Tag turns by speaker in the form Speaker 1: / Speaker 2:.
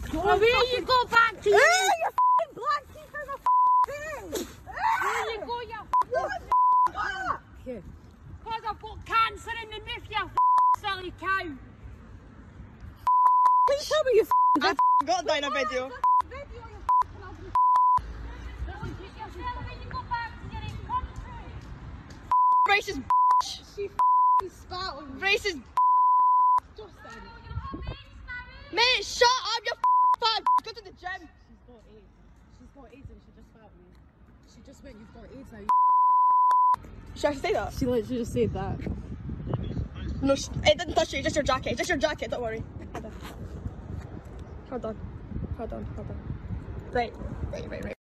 Speaker 1: Well, where you go back to you?
Speaker 2: You f***ing black teeth in the f***ing thing!
Speaker 1: There you go, you
Speaker 2: Okay.
Speaker 1: Because I've got cancer in the mouth, you silly cow.
Speaker 2: Can you tell me you
Speaker 3: I got that in a video.
Speaker 2: video you
Speaker 1: When you go back to your own country.
Speaker 3: Racist
Speaker 2: She spat on me.
Speaker 3: racist
Speaker 2: Justin.
Speaker 3: mate, shut up, you fat. Go to the gym.
Speaker 2: She's got AIDS. She's got AIDS and she just spat on me. She just went, you've got AIDS now.
Speaker 3: Should I say that?
Speaker 2: She literally just said that.
Speaker 3: No, it didn't touch you. Just your jacket. Just your jacket. Don't worry. Hold on. Hold on. Hold on. Hold on. Right.